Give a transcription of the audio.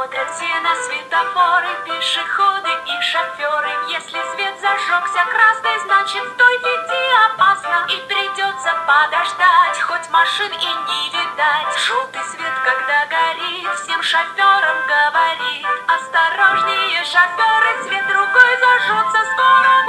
Смотрят все на светофоры, пешеходы и шоферы. Если свет зажегся красный, значит стой, веди опасно. И придется подождать, хоть машин и не видать. Желтый свет, когда горит, всем шоферам говорит: осторожнее, шоферы, свет другой зажжется скоро.